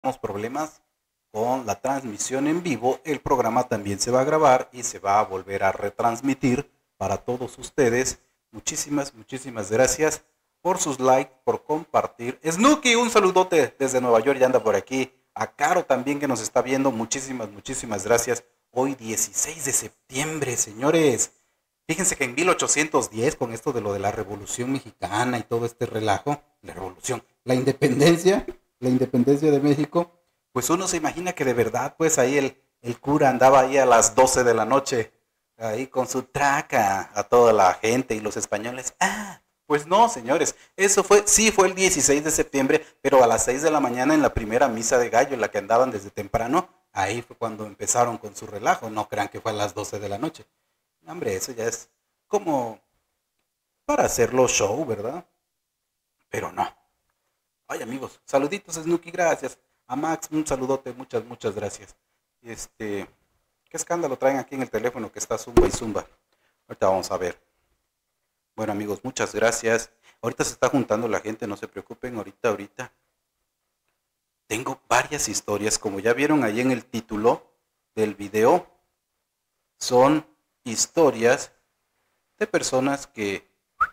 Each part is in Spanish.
problemas con la transmisión en vivo. El programa también se va a grabar y se va a volver a retransmitir para todos ustedes. Muchísimas gracias por sus likes, por compartir. Snooki, un saludote desde Nueva York, ya anda por aquí. A Caro también que nos está viendo, muchísimas gracias. Hoy 16 de septiembre, señores. Fíjense que en 1810, con esto de lo de la Revolución Mexicana y todo este relajo, la revolución, la independencia de México, pues uno se imagina que de verdad, pues ahí el cura andaba ahí a las 12 de la noche, ahí con su traca a toda la gente y los españoles. Pues no, señores, eso fue, sí fue el 16 de septiembre, pero a las 6 de la mañana en la primera misa de gallo, en la que andaban desde temprano, ahí fue cuando empezaron con su relajo, no crean que fue a las 12 de la noche. Hombre, eso ya es como para hacerlo show, ¿verdad? Pero no. Ay, amigos, saluditos, Snooki, gracias. A Max, un saludote, muchas gracias. ¿Qué escándalo traen aquí en el teléfono que está zumba y zumba? Ahorita vamos a ver. Bueno, amigos, muchas gracias. Ahorita se está juntando la gente, no se preocupen, ahorita. Tengo varias historias, como ya vieron ahí en el título del video, son historias de personas que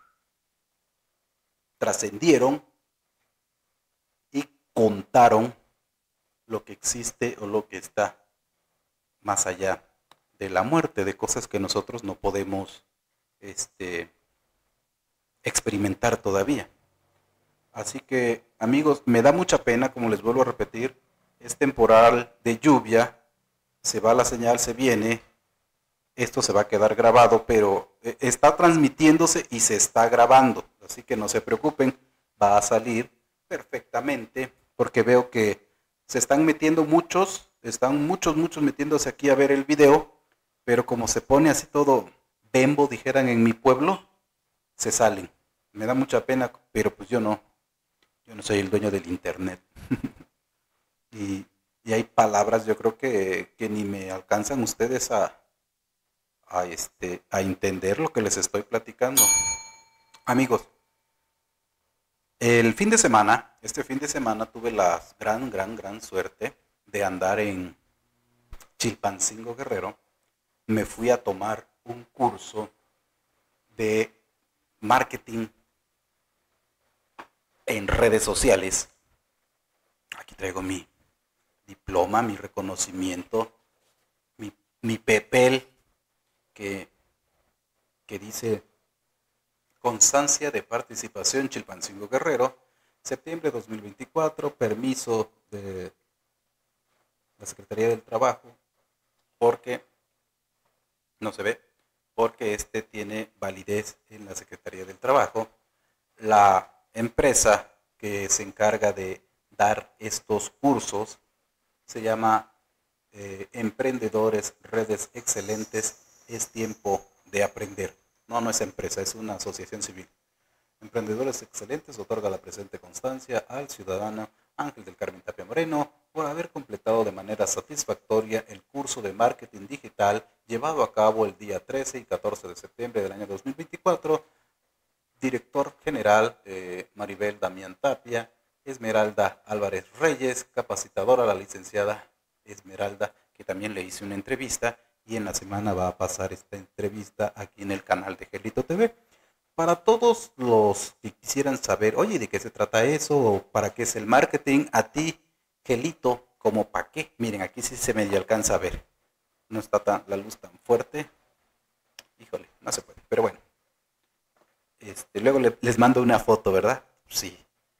trascendieron y contaron lo que existe o lo que está más allá de la muerte, de cosas que nosotros no podemos experimentar todavía. Así que, amigos, me da mucha pena, como les vuelvo a repetir, es temporal de lluvia, se va la señal, se viene, esto se va a quedar grabado, pero está transmitiéndose y se está grabando, así que no se preocupen, va a salir perfectamente, porque veo que se están metiendo están muchos metiéndose aquí a ver el video, pero como se pone así todo bembo, dijeran en mi pueblo, se salen. Me da mucha pena, pero pues yo no soy el dueño del internet. y, y hay palabras, yo creo que ni me alcanzan ustedes a entender lo que les estoy platicando. Amigos, este fin de semana tuve la gran suerte de andar en Chilpancingo Guerrero. Me fui a tomar un curso de marketing en redes sociales. Aquí traigo mi diploma, mi reconocimiento, mi papel que dice constancia de participación Chilpancingo Guerrero, septiembre de 2024, permiso de la Secretaría del Trabajo, porque no se ve, porque tiene validez en la Secretaría del Trabajo. La empresa que se encarga de dar estos cursos se llama Emprendedores Redes Excelentes, es tiempo de aprender. No es empresa, es una asociación civil. Emprendedores Excelentes otorga la presente constancia al ciudadano Ángel del Carmen Tapia Moreno por haber completado de manera satisfactoria el curso de marketing digital llevado a cabo el día 13 y 14 de septiembre del año 2024. Director general Maribel Damián Tapia, Esmeralda Álvarez Reyes, capacitadora la licenciada Esmeralda, que también le hice una entrevista y en la semana va a pasar esta entrevista aquí en el canal de Gelito TV. Para todos los que quisieran saber, oye, ¿de qué se trata eso? ¿O para qué es el marketing? A ti, Gelito, ¿como para qué? Miren, aquí sí se medio alcanza a ver. No está la luz tan fuerte. Híjole, no se puede, pero bueno. Luego les mando una foto, ¿verdad? Sí.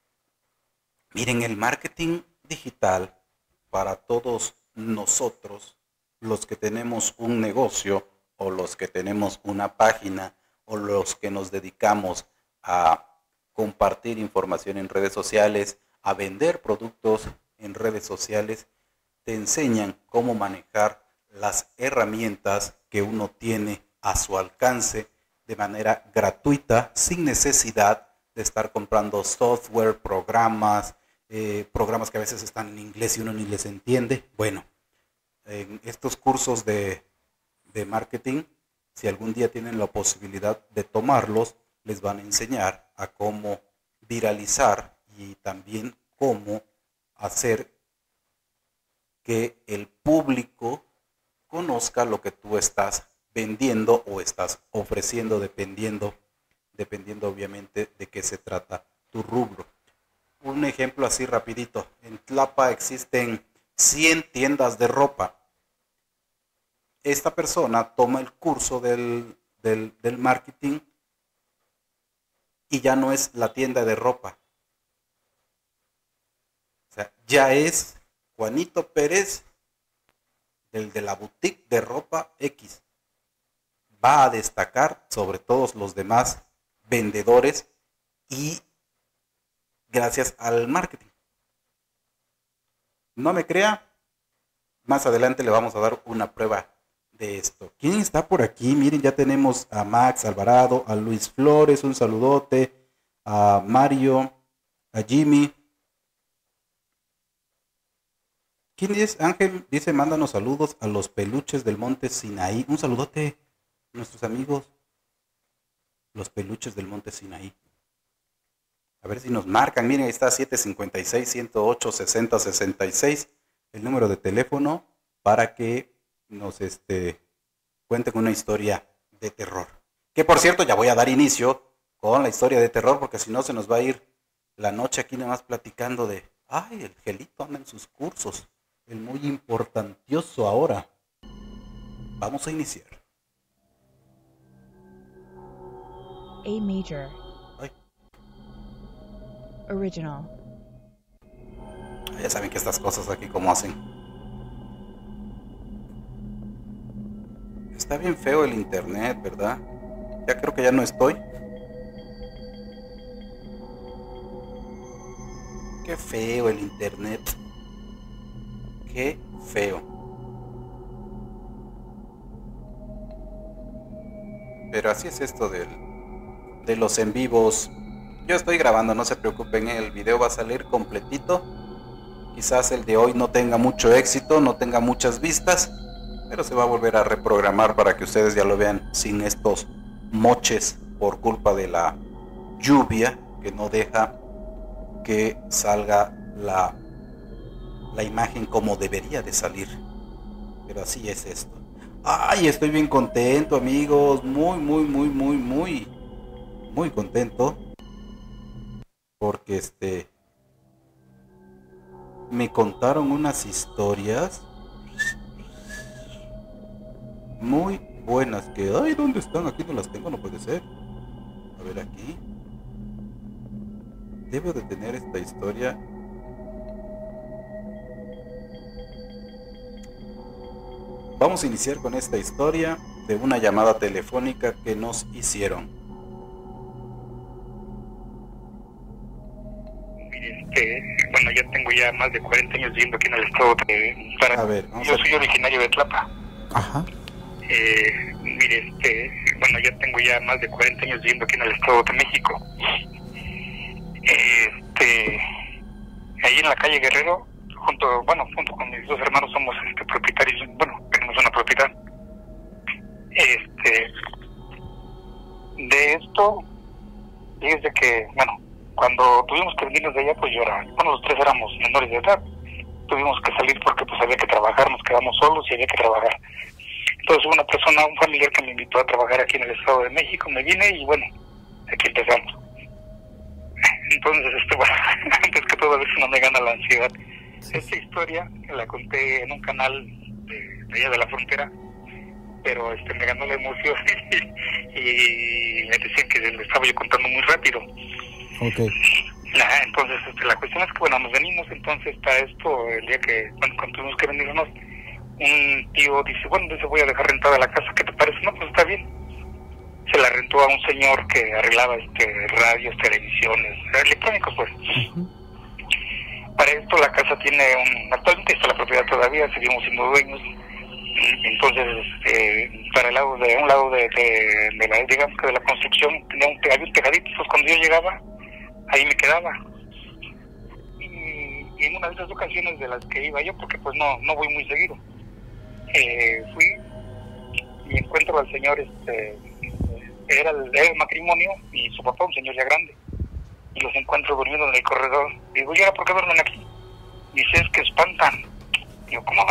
Miren, el marketing digital para todos nosotros, los que tenemos un negocio o los que tenemos una página o los que nos dedicamos a compartir información en redes sociales, a vender productos en redes sociales, te enseñan cómo manejar las herramientas que uno tiene a su alcance de manera gratuita, sin necesidad de estar comprando software, programas que a veces están en inglés y uno ni les entiende. Bueno, en estos cursos de marketing, si algún día tienen la posibilidad de tomarlos, les van a enseñar a cómo viralizar y también cómo hacer que el público conozca lo que tú estás vendiendo o estás ofreciendo, dependiendo obviamente de qué se trata tu rubro. Un ejemplo así rapidito. En Tlapa existen 100 tiendas de ropa. Esta persona toma el curso del marketing y ya no es la tienda de ropa. O sea, ya es Juanito Pérez, el de la boutique de ropa X. Va a destacar sobre todos los demás vendedores y gracias al marketing. No me crea, más adelante le vamos a dar una prueba de esto. ¿Quién está por aquí? Miren, ya tenemos a Max Alvarado, a Luis Flores, un saludote, a Mario, a Jimmy. ¿Quién es? Ángel dice, mándanos saludos a los peluches del Monte Sinaí. Un saludote a nuestros amigos, los peluches del Monte Sinaí. A ver si nos marcan. Miren, ahí está 756-108-6066, el número de teléfono para que nos cuenten una historia de terror. Que por cierto, ya voy a dar inicio con la historia de terror, porque si no se nos va a ir la noche aquí nada más platicando de, ay, el Gelito anda en sus cursos, el muy importantioso ahora. Vamos a iniciar. A major. Ay. Original. Ya saben que estas cosas aquí cómo hacen. Está bien feo el internet, ¿verdad? Ya creo que ya no estoy. Qué feo el internet. Qué feo. Pero así es esto de los en vivos. Yo estoy grabando, no se preocupen, el video va a salir completito. Quizás el de hoy no tenga mucho éxito, no tenga muchas vistas, pero se va a volver a reprogramar para que ustedes ya lo vean sin estos moches por culpa de la lluvia que no deja que salga la imagen como debería de salir. Pero así es esto. Ay, estoy bien contento, amigos, muy contento porque me contaron unas historias muy buenas que, ay, ¿dónde están? Aquí no las tengo, no puede ser. A ver, aquí debo de tener esta historia. Vamos a iniciar con esta historia de una llamada telefónica que nos hicieron. Bueno, yo tengo ya más de 40 años viviendo aquí en el estado de Paraná. A ver, yo soy originario de Tlapa. Ajá. Bueno, yo tengo ya más de 40 años viviendo aquí en el estado de México. Ahí en la calle Guerrero, junto con mis dos hermanos somos propietarios, bueno, tenemos una propiedad. De esto, desde que, bueno, cuando tuvimos que venirnos de allá, pues yo era, bueno, los tres éramos menores de edad. Tuvimos que salir porque pues había que trabajar, nos quedamos solos y había que trabajar. Entonces una persona, un familiar que me invitó a trabajar aquí en el Estado de México, me vine y bueno, aquí empezamos. Entonces, bueno, antes que todo a veces no me gana la ansiedad. Esta historia la conté en un canal de allá de la frontera, pero me ganó la emoción y me decían que le estaba yo contando muy rápido. Okay. Entonces, la cuestión es que, bueno, nos venimos, entonces para esto, el día que, bueno, cuando tuvimos que venirnos, un tío dice, bueno, entonces voy a dejar rentada la casa, ¿qué te parece? No, pues está bien. Se la rentó a un señor que arreglaba radios, televisiones, electrónicos, pues. Uh-huh. Para esto la casa tiene actualmente está la propiedad todavía, seguimos siendo dueños. Entonces, para el lado de un lado de la, digamos que de la construcción, había un tejadito, pues cuando yo llegaba, ahí me quedaba. Y en una de esas ocasiones de las que iba yo, porque pues no voy muy seguido, fui y encuentro al señor, era el matrimonio y su papá, un señor ya grande, y los encuentro durmiendo en el corredor. Digo, ¿y ahora por qué duermen aquí? Dice, es que espantan. Digo, ¿cómo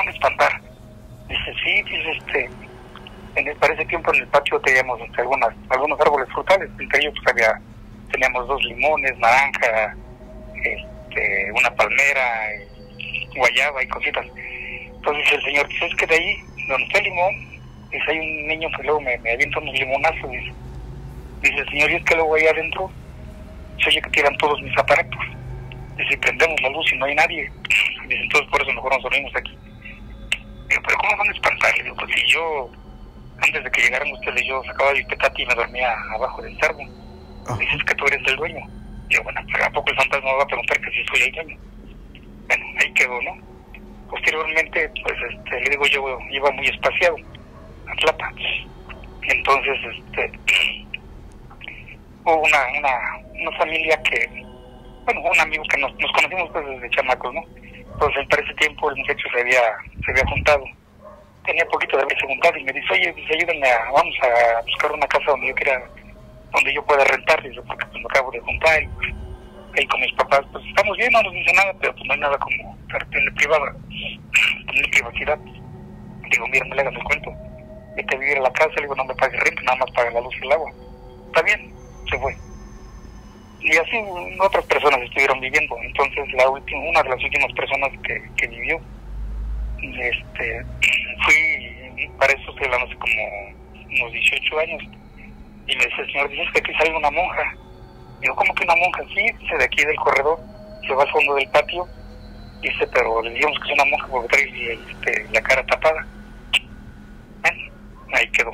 para ese tiempo en el patio teníamos algunos árboles frutales, entre ellos pues teníamos 2 limones, naranja, una palmera, guayaba y cositas. Entonces el señor dice, es que de ahí, donde está el limón, dice, hay un niño que luego me avienta unos limonazos, dice el señor, y es que luego ahí adentro se oye que tiran todos mis aparatos. Dice, prendemos la luz y no hay nadie. Dice, entonces por eso mejor nos dormimos aquí. Digo, pero ¿cómo van a espantar? Digo, pues si yo, antes de que llegaran ustedes, yo sacaba mi petate y me dormía abajo del cerdo. Dices que tú eres el dueño. Digo, bueno, pero ¿a poco el fantasma me va a preguntar que si soy el dueño? Bueno, ahí quedó, ¿no? Posteriormente, pues, le digo, yo iba muy espaciado a Tlapa. Entonces, hubo una familia que, bueno, un amigo que nos conocimos pues desde chamacos, ¿no? Entonces, para ese tiempo el muchacho se había juntado. Tenía poquito de haberse juntado y me dice, oye, dice, ayúdenme, vamos a buscar una casa donde yo pueda rentar, dice, porque pues me acabo de juntar y pues, ahí con mis papás, pues estamos bien, no nos dice nada, pero pues no hay nada como tener privacidad. Digo, mira, no le hagas el cuento, vete a vivir a la casa, le digo, no me pagues renta, nada más paga la luz y el agua. Está bien, se fue. Y así otras personas estuvieron viviendo. Entonces una de las últimas personas que vivió, fui, para eso estoy hablando hace como unos 18 años, y me dice el señor, dices que aquí sale una monja. Digo, ¿cómo que una monja? Sí, dice, de aquí del corredor, se va al fondo del patio, dice, pero le digamos que es una monja porque trae la cara tapada. Bueno, ahí quedó.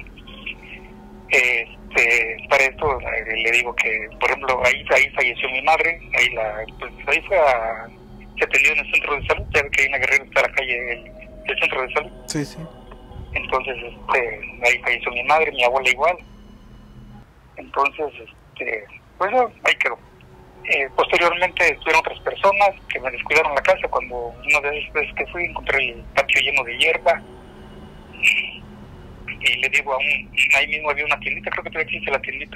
Para esto le digo que, por ejemplo, ahí falleció mi madre, ahí se atendió en el centro de salud, ya ve que ahí en la Guerrero está la calle, el centro de salud. Sí, sí. Entonces, ahí falleció mi madre, mi abuela igual. Entonces, pues ahí quedó. Posteriormente estuvieron otras personas que me descuidaron la casa. Cuando una de esas veces que fui, encontré el patio lleno de hierba. Y le digo ahí mismo había una tiendita, creo que todavía existe la tiendita.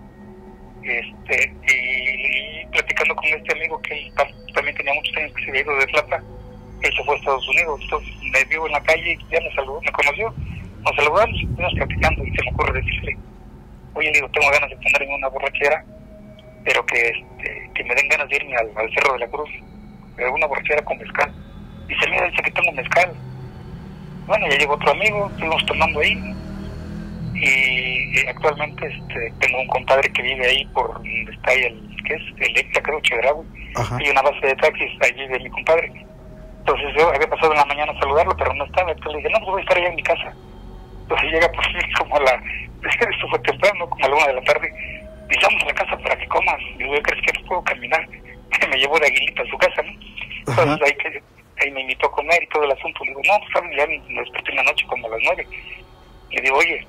Y platicando con este amigo que él también tenía muchos años que se había ido de Tlapa, él se fue a Estados Unidos, entonces me vio en la calle, ya me saludó, me conoció, nos saludamos, estuvimos platicando y se me ocurre decirle, oye, le digo, tengo ganas de ponerme una borrachera, pero que me den ganas de irme al Cerro de la Cruz, pero una borrachera con mezcal. Dice, mira, dice que tengo mezcal. Bueno, ya llegó otro amigo, estuvimos tomando ahí, y actualmente tengo un compadre que vive ahí por donde está ahí el EXA, creo, Chedraui. Hay una base de taxis allí de mi compadre. Entonces yo había pasado en la mañana a saludarlo, pero no estaba. Entonces le dije, no, pues voy a estar allá en mi casa. Entonces llega por mí como esto fue temprano, como a la 1 de la tarde. Dice, vamos a la casa para que comas. Digo, ¿crees que no puedo caminar? Me llevó de Aguilita a su casa, ¿no? Entonces ahí me invitó a comer y todo el asunto. Le digo, no, pues ya me desperté en la noche como a las 9. Le digo, oye,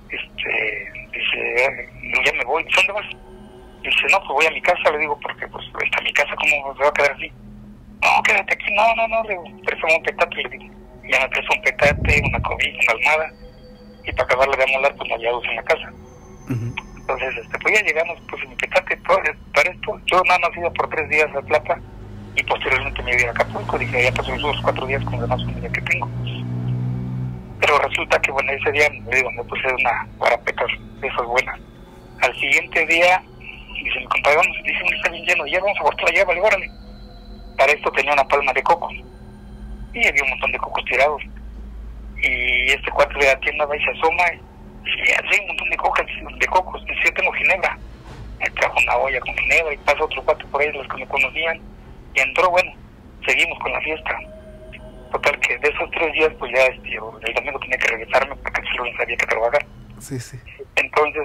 dice, ya me voy. ¿Dónde vas? Dice, no, pues voy a mi casa. Le digo, porque pues está mi casa, ¿cómo se va a quedar así? No, quédate aquí. No, le digo, préstame un petate. Le digo, ya me prestó un petate, una cobija, una almohada, y para acabarla de amolar, pues no había luz en la casa. Entonces, pues ya llegamos, pues mi petate, para esto, yo nada más iba por 3 días a Tlapa, y posteriormente me iba a Acapulco. Dije, ya pasó los 4 días con la demás familia que tengo. Pero resulta que, bueno, ese día, le digo, me puse una guarapeta de esas buenas. Al siguiente día, dice mi compadre, vamos, dice, está bien lleno, ya vamos a cortar la llave, órale. Para esto tenía una palma de coco, y había un montón de cocos tirados. Y este cuate de la tienda va y se asoma, y dice, hay un montón de cocos, dice, yo tengo ginebra. Me trajo una olla con ginebra, y pasa otro cuate por ahí, los que me conocían, y entró, bueno, seguimos con la fiesta. Total que de esos 3 días, pues ya el domingo tenía que regresarme porque el lunes había que trabajar. Sí, sí. Entonces,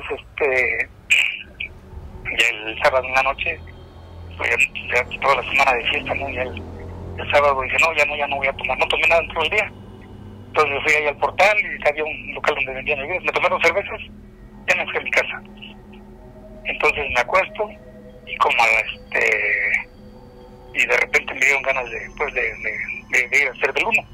ya el sábado en la noche, pues ya toda la semana de fiesta, ¿no? Ya el sábado dije, ya no voy a tomar, no tomé nada en todo el día. Entonces fui ahí al portal y había un local donde vendían bebidas, me tomaron cervezas, ya me fui a mi casa. Entonces me acuesto y como y de repente me dieron ganas de ir a hacer del humo.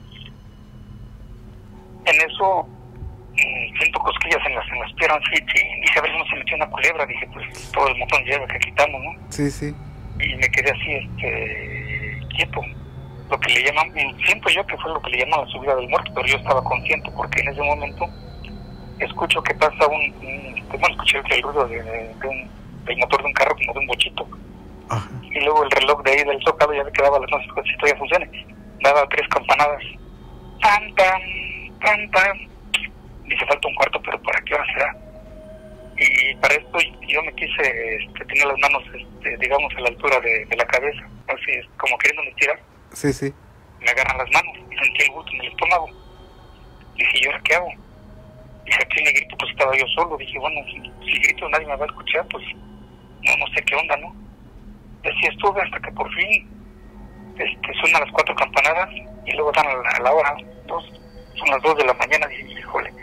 En eso siento cosquillas en las piernas, y dije, a ver si no se metió una culebra. Dije, pues todo el montón de hierba que quitamos, ¿no? Sí, sí. Y me quedé así, quieto. Lo que le llaman, siento yo que fue lo que le llaman la subida del muerto, pero yo estaba consciente porque en ese momento escucho que pasa bueno, escuché el ruido del motor de un carro, como de un bochito. Ajá. Y luego el reloj de ahí del Zócalo ya me quedaba, no sé si todavía funciona, daba 3 campanadas. Tan, tan, tan, tan. Dice, falta un cuarto, pero ¿para qué hora será? Y para esto yo me quise tener las manos, digamos, a la altura de la cabeza, así como queriendo tirar. Sí, sí. Me agarran las manos y sentí el gusto en el estómago. Dije, ¿y ahora qué hago? Dije, aquí le grito, pues estaba yo solo. Dije, bueno, si grito nadie me va a escuchar, pues no sé qué onda, ¿no? Y así estuve hasta que por fin suenan las 4 campanadas y luego dan a la hora, son las 2 de la mañana. Dije, híjole.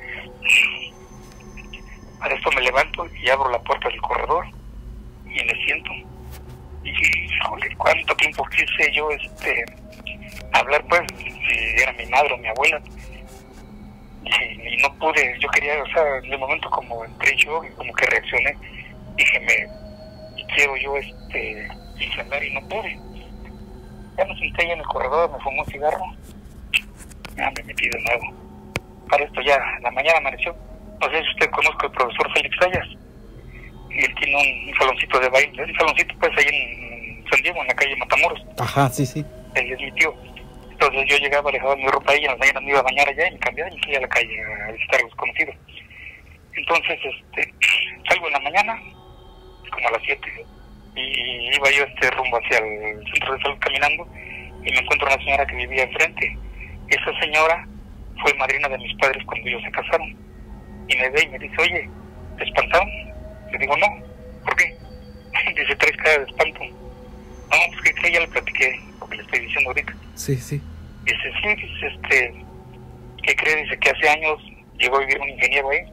Para esto me levanto y abro la puerta del corredor y me siento. Y dije, híjole, ¿cuánto tiempo quise yo hablar, pues, si era mi madre o mi abuela? Y no pude, yo quería, o sea, en el momento como entré yo y como que reaccioné, dije, quiero yo inflamar y no pude. Ya me senté ahí en el corredor, me fumé un cigarro, ya me metí de nuevo. Para esto ya, la mañana amaneció. No sé si usted conozca al profesor Félix Sayas, y él tiene un saloncito de baile, un saloncito pues ahí en San Diego, en la calle Matamoros. Ajá, sí, sí. Él es mi tío. Entonces yo llegaba, dejaba mi ropa ahí, en las mañanas me iba a bañar allá y me cambiaba y fui a la calle a visitar a los conocidos. Entonces, salgo en la mañana, como a las 7, y iba yo rumbo hacia el centro de salud caminando, y me encuentro una señora que vivía enfrente. Esa señora fue madrina de mis padres cuando ellos se casaron. Y me ve y me dice, oye, ¿te espantaron? Le digo, no. ¿Por qué? Dice, traes cara de espanto. No, pues que ya le platiqué lo que le estoy diciendo ahorita. Sí, sí. Dice, sí, dice, ¿qué cree? Dice que hace años llegó a vivir un ingeniero ahí.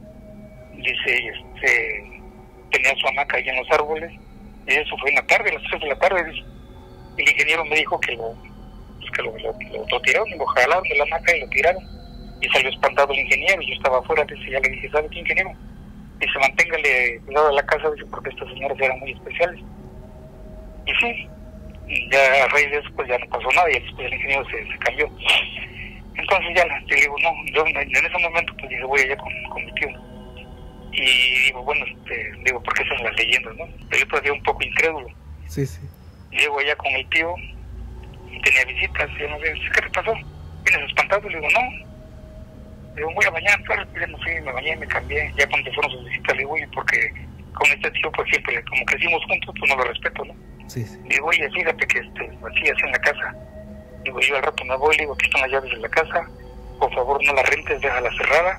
Dice, tenía su hamaca ahí en los árboles, y eso fue en la tarde, a las 3 de la tarde, dice. El ingeniero me dijo que lo tiraron, lo jalaron de la hamaca y lo tiraron. Y salió espantado el ingeniero, y yo estaba afuera, dice, ya le dije, ¿sabe qué, ingeniero? Dice, manténgale cuidado a la casa, dice, porque estas señoras eran muy especiales. Y sí, ya a raíz de eso pues ya no pasó nada, y después el ingeniero se cambió. Entonces ya le digo, no, yo en ese momento pues dije, voy allá con mi tío. Y digo, bueno, digo, porque esas son las leyendas, ¿no? Pero yo todavía un poco incrédulo. Sí, sí. Llego allá con el tío, y tenía visitas, y yo no sé, ¿qué te pasó? ¿Vienes espantado? Le digo, no. Le digo, voy a bañar, claro, ya no fui, me bañé, me cambié. Ya cuando fueron sus visitas, le digo, oye, porque con este tío pues siempre, como crecimos juntos, pues no lo respeto, ¿no? Sí, sí. Le digo, oye, fíjate que así en la casa. Digo, yo al rato me voy, le digo, aquí están las llaves de la casa, por favor no la rentes, déjala cerrada.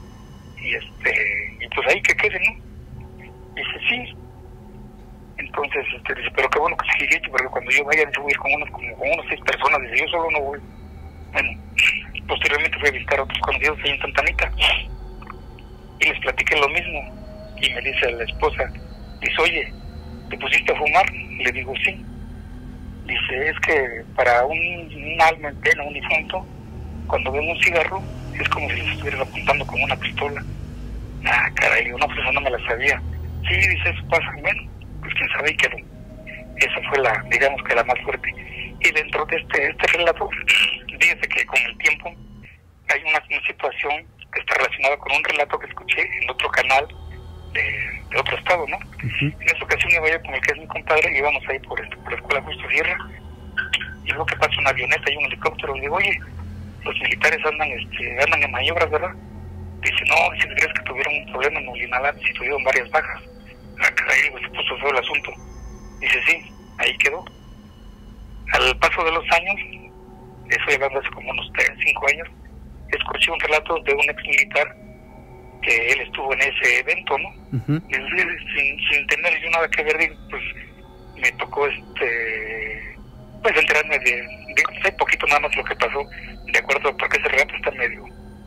Y pues ahí que quede, ¿no? Dice, sí. Entonces, dice, pero qué bueno que se sigue, porque cuando yo vaya, voy a ir con unos 6 personas. Dice, yo solo no voy. Bueno, posteriormente fui a visitar a otros conocidos ahí en Santanita, y les platiqué lo mismo. Y me dice la esposa, dice, oye, ¿te pusiste a fumar? Le digo, sí. Dice, es que para un alma en pena, un difunto, cuando ven un cigarro, es como si les estuvieran apuntando con una pistola. Ah, caray, digo, no, pues eso no me la sabía. Sí, dice, eso pasa. Bueno, pues quién sabe, y quedó. Esa fue digamos que la más fuerte. Y dentro de este relato, fíjese que con el tiempo hay una situación que está relacionada con un relato que escuché en otro canal de otro estado, ¿no? En esa ocasión iba yo con el que es mi compadre, y íbamos ahí por la escuela Justo Sierra, y luego que pasa una avioneta y un helicóptero. Le digo, oye, los militares andan en maniobras, ¿verdad? Dice, no, dice, ¿crees que tuvieron un problema en Molinalá? Si tuvieron varias bajas. Ah, caray, digo, se puso feo el asunto. Dice, sí, ahí quedó. Al paso de los años, estoy hablando hace como unos 5 años, escuché un relato de un ex militar que él estuvo en ese evento, ¿no? Sin tener yo nada que ver, digo, pues me tocó pues enterarme digo, sé poquito nada más lo que pasó, de acuerdo, porque ese relato está medio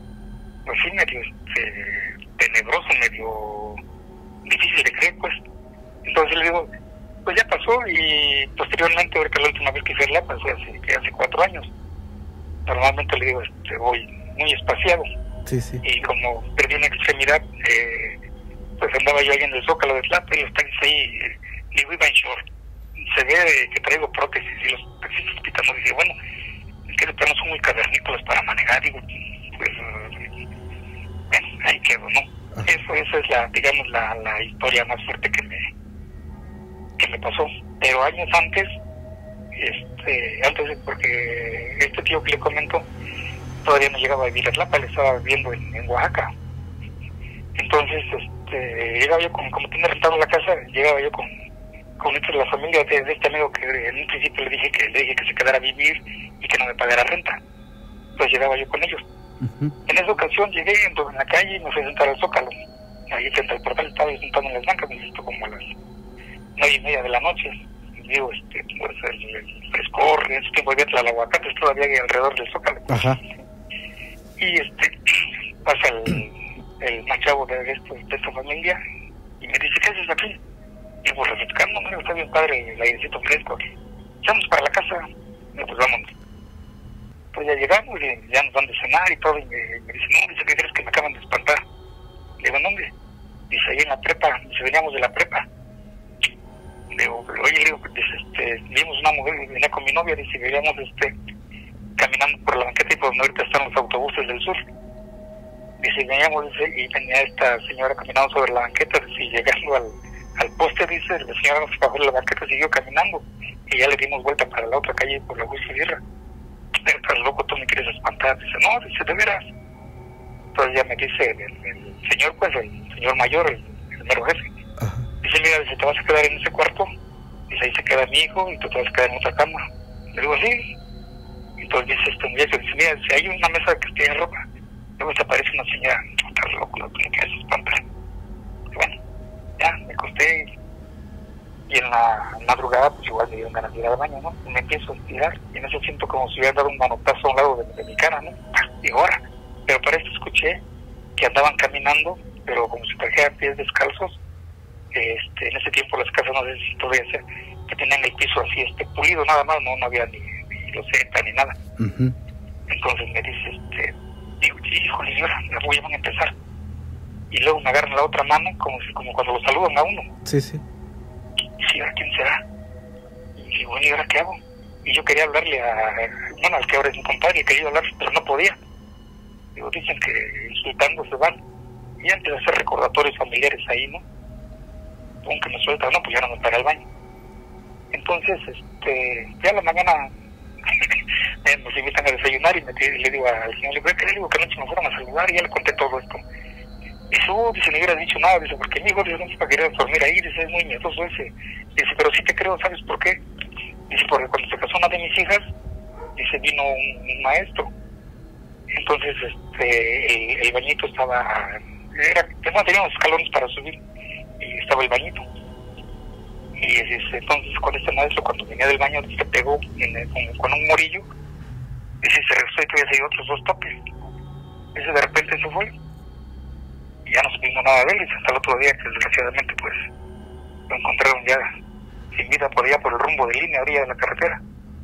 tenebroso, medio difícil de creer, pues. Entonces le digo, pues ya pasó, y posteriormente, ahorita la última vez que hice el LAPA fue hace 4 años. Normalmente le digo, voy muy espaciado. Sí, sí. Y como perdí una extremidad, pues andaba yo ahí en el Zócalo de Tlapa, y los taxis ahí, digo, iba en short. Se ve que traigo prótesis, y los taxistas pitan, ¿no? Dice, bueno, es que los perros son muy cavernícolas para manejar, digo, pues, bueno, ahí quedó, ¿no? Esa es la, digamos, la historia más fuerte que me pasó. Pero años antes, porque este tío que le comento todavía no llegaba a vivir a Tlapa, le estaba viviendo en Oaxaca. Entonces, llegaba yo como tenía rentado la casa, llegaba yo con la familia de este amigo que en un principio le dije que se quedara a vivir y que no me pagara renta. Entonces llegaba yo con ellos. En esa ocasión llegué, entonces en la calle y me fui a sentar al Zócalo. Ahí frente al portal estaba yo sentado en las bancas, me siento como a las 9:30 de la noche. Y digo, pues el frescor, en ese tiempo había Tlalahuacates todavía hay alrededor del Zócalo. Ajá. Y pasa el más chavo de esta familia y me dice, ¿qué haces aquí? Y pues refrescando, me está bien padre el airecito fresco. Vamos para la casa. Y pues vámonos. Pues ya llegamos y ya nos van a cenar y todo. Y me dice, no, dice, ¿qué crees que me acaban de espantar? Le digo, ¿dónde? Dice, ahí en la prepa. Dice, veníamos de la prepa. Le digo, oye, le digo, dice, vimos una mujer que venía con mi novia. Dice, veníamos caminando por la banqueta y por donde ahorita están los autobuses del sur. Dice, veníamos, dice, y venía esta señora caminando sobre la banqueta. Dice, y llegando al poste, dice, la señora nos bajó de la banqueta, siguió caminando y ya le dimos vuelta para la otra calle por la Augusto Sierra. Pero estás loco, tú me quieres espantar. Dice, no, dice, de veras. Entonces ya me dice el señor, pues el señor mayor, el mero jefe. Dice, mira, dice, te vas a quedar en ese cuarto. Dice, ahí se queda mi hijo y tú te vas a quedar en otra cama. Le digo, sí. Entonces dice este muchacho, dice, mira, dice, hay una mesa que tiene ropa. Luego te aparece una señora, estás loco, tú me quieres espantar. Y bueno, ya me acosté y en la madrugada pues igual me dieron ganas de ir al baño, ¿no? Y me empiezo a estirar y en eso siento como si hubiera dado un manotazo a un lado de mi cara, ¿no? Y ahora, pero para esto escuché que andaban caminando, pero como si trajeran pies descalzos. En ese tiempo las casas, no sé si todavía sea, que tenían el piso así pulido nada más, no había ni loseta ni nada. Entonces me dice, digo, híjole, señora, la voy a empezar. Y luego me agarran la otra mano, como cuando lo saludan a uno. Sí, sí. Y si ahora quién será. Y digo, bueno, ¿y ahora qué hago? Y yo quería hablarle al que ahora es mi compadre, quería hablar, pero no podía. Digo, dicen que insultando se van. Y antes de hacer recordatorios familiares ahí, ¿no? Aunque me suelta, no, pues ya no me para el baño. Entonces, ya a la mañana nos invitan a desayunar y le digo al señor, le digo que anoche nos fueron a saludar y ya le conté todo esto. Dice, dice, no hubieras dicho nada, dice, porque mi hijo, dice, no sé para querer dormir ahí, dice, es muy miedoso ese. Dice, pero sí te creo, ¿sabes por qué? Dice, porque cuando se casó una de mis hijas, dice, vino un maestro. Entonces, el bañito estaba, tenía unos escalones para subir, y estaba el bañito. Y dice, entonces con este maestro, cuando venía del baño, se pegó con un morillo, dice, se regresó y todavía se dio otros 2 toques. Dice, de repente se fue. Y ya no supimos nada de él, y hasta el otro día que desgraciadamente pues lo encontraron ya sin vida por allá por el rumbo de línea, a orilla de la carretera.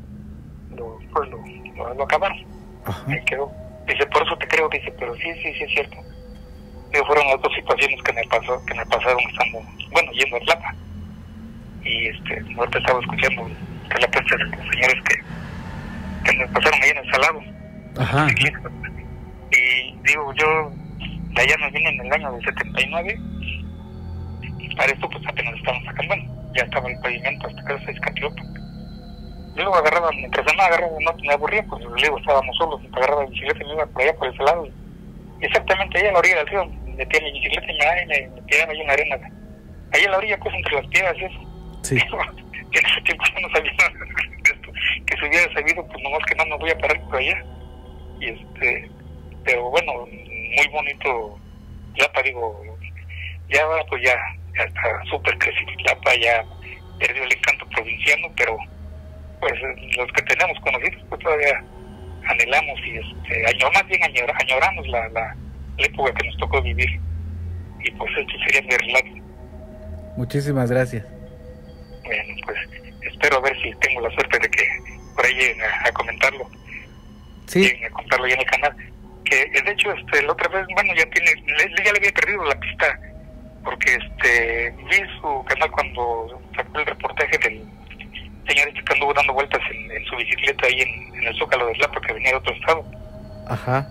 Lo acabaron. Ahí quedó. Dice, por eso te creo, dice, pero sí es cierto. Digo, fueron las 2 situaciones que me pasaron estando, yendo a Tlapa. Y ahorita estaba escuchando que la prensa de los señores que me pasaron ahí en el Salado. Y digo, yo de allá me vine en el año del 79 y para esto pues apenas estaban sacando, ya estaba el pavimento hasta que se escatilopa. Luego agarraba, mientras no me aburría, pues luego estábamos solos, me agarraba la bicicleta y me iba por allá por ese lado. Y exactamente allá a la orilla del río, metía mi bicicleta y me tiraba ahí en la arena. Ahí a la orilla, pues entre las piedras y eso. Sí. Que en ese tiempo yo no sabía nada de esto. Que si hubiera sabido, pues nomás que no me voy a parar por allá. Y pero bueno, muy bonito Tlapa, digo, ya pues ya está súper crecido Tlapa, ya perdió el encanto provinciano, pero pues los que tenemos conocidos pues todavía anhelamos y añoramos la época que nos tocó vivir. Y pues esto sería mi relato. Muchísimas gracias. Bueno, pues espero a ver si tengo la suerte de que por ahí lleguen a comentarlo. Sí. Lleguen a contarlo ya en el canal. Que de hecho la otra vez, ya le había perdido la pista, porque vi su canal cuando sacó el reportaje del señor que anduvo dando vueltas en su bicicleta ahí en el Zócalo de Tlapa, que venía de otro estado. Ajá.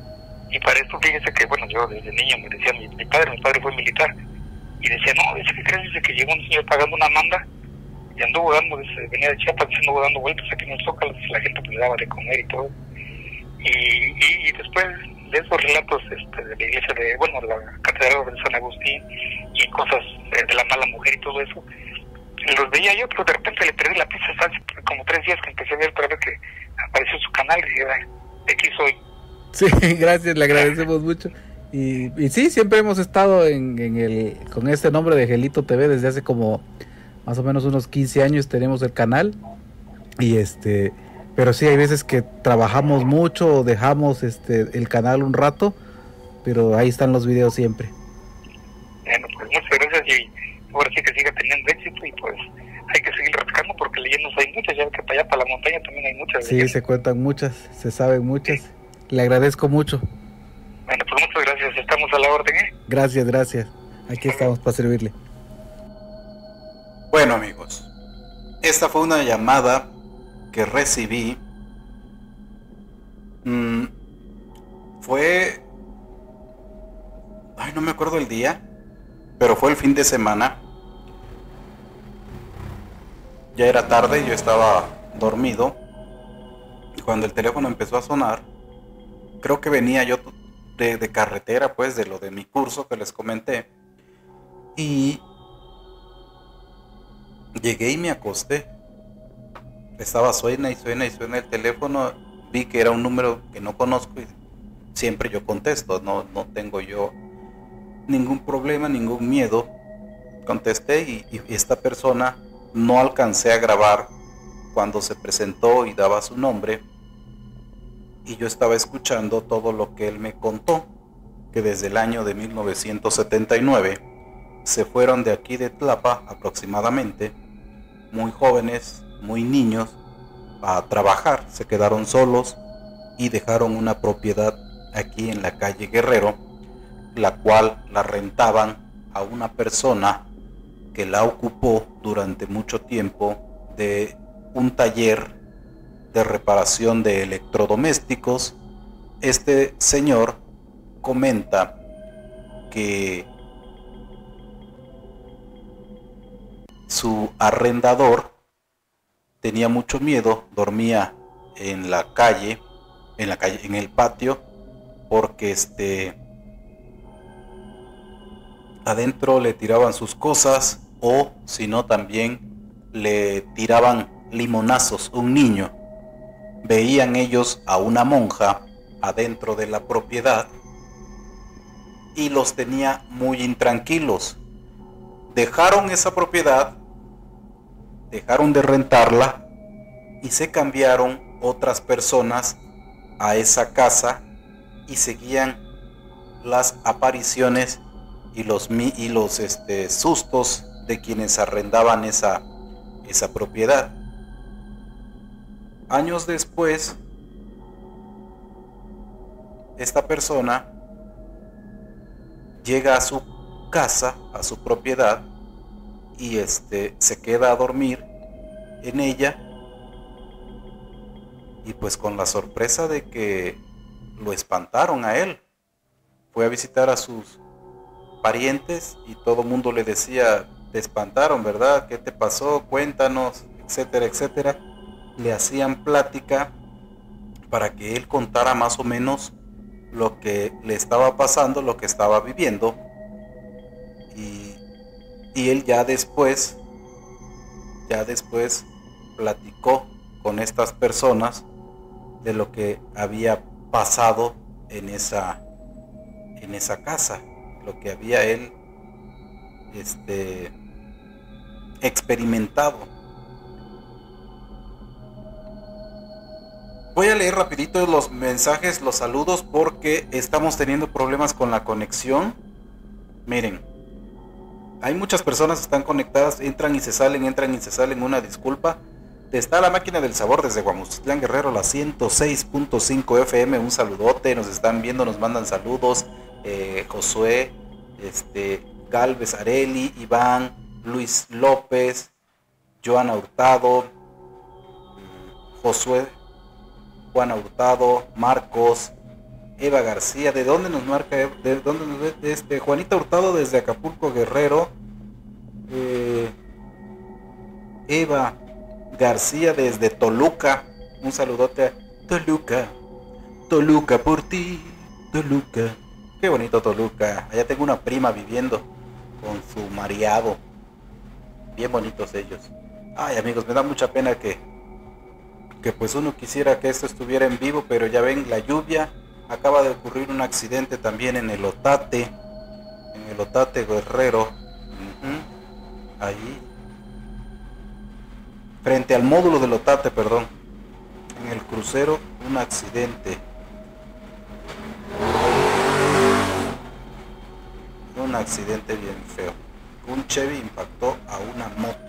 Y para esto, fíjese que, bueno, yo desde niño me decía mi padre fue militar, y decía, no, dice que crees, dice que llegó un señor pagando una manda, y anduvo dando, dice, venía de Chiapas, anduvo dando vueltas aquí en el Zócalo, dice, la gente pues le daba de comer y todo. Y después de esos relatos de la iglesia de, bueno, la catedral de San Agustín, y cosas de la mala mujer y todo eso, los veía yo, pero de repente le perdí la pista hasta hace como 3 días que empecé a ver para ver que apareció su canal, y dije, "Ay, de aquí soy". Sí, gracias, le agradecemos mucho. Y sí, siempre hemos estado con este nombre de Gelito TV desde hace como más o menos unos 15 años tenemos el canal. Y pero sí, hay veces que trabajamos mucho o dejamos el canal un rato, pero ahí están los videos siempre. Bueno, pues muchas gracias, y ahora sí que siga teniendo éxito, y pues hay que seguir rascando porque leyendas hay muchas, ya que para allá, para la montaña también hay muchas. Sí, se cuentan muchas, se saben muchas. Le agradezco mucho. Bueno, pues muchas gracias, estamos a la orden, ¿eh? Gracias, gracias. Aquí estamos para servirle. Bueno, amigos, esta fue una llamada que recibí. Fue... Ay, no me acuerdo el día, pero fue el fin de semana. Ya era tarde, yo estaba dormido, y cuando el teléfono empezó a sonar, creo que venía yo de carretera, pues, de lo de mi curso que les comenté, y llegué y me acosté. Estaba suena y suena y suena el teléfono, vi que era un número que no conozco y siempre yo contesto, no tengo yo ningún problema, ningún miedo. Contesté y esta persona, no alcancé a grabar cuando se presentó y daba su nombre, y yo estaba escuchando todo lo que él me contó, que desde el año de 1979 se fueron de aquí de Tlapa aproximadamente, muy jóvenes, muy niños, a trabajar. Se quedaron solos y dejaron una propiedad aquí en la calle Guerrero, la cual la rentaban a una persona que la ocupó durante mucho tiempo de un taller de reparación de electrodomésticos. Este señor comenta que su arrendador tenía mucho miedo, dormía en la calle, en el patio, porque adentro le tiraban sus cosas, o si no también le tiraban limonazos. Un niño, veían ellos a una monja adentro de la propiedad y los tenía muy intranquilos. Dejaron esa propiedad, dejaron de rentarla y se cambiaron otras personas a esa casa, y seguían las apariciones y los sustos de quienes arrendaban esa propiedad. Años después, esta persona llega a su casa, a su propiedad, y se queda a dormir en ella, y pues con la sorpresa de que lo espantaron a él. Fue a visitar a sus parientes y todo el mundo le decía: te espantaron, ¿verdad? ¿Qué te pasó? Cuéntanos, etcétera, etcétera. Le hacían plática para que él contara más o menos lo que le estaba pasando, lo que estaba viviendo, y él ya después platicó con estas personas de lo que había pasado en esa casa, lo que había él experimentado. Voy a leer rapidito los mensajes, los saludos, porque estamos teniendo problemas con la conexión. Miren, hay muchas personas que están conectadas, entran y se salen, una disculpa. Está la máquina del sabor desde Guamucitlán Guerrero, la 106.5 FM, un saludote, nos están viendo, nos mandan saludos, Josué, Galvez Areli, Iván, Luis López, Joana Hurtado, Josué, Juana Hurtado, Marcos, Eva García, ¿de dónde nos marca? ¿De dónde nos ve? Juanita Hurtado desde Acapulco, Guerrero. Eva García desde Toluca. Un saludote a Toluca. Toluca por ti, Toluca. Qué bonito Toluca. Allá tengo una prima viviendo con su mariado. Bien bonitos ellos. Ay, amigos, me da mucha pena que pues uno quisiera que esto estuviera en vivo, pero ya ven, la lluvia. Acaba de ocurrir un accidente también en el Otate Guerrero. Ahí. Frente al módulo del Otate, perdón. En el crucero, un accidente. Un accidente bien feo. Un Chevy impactó a una moto.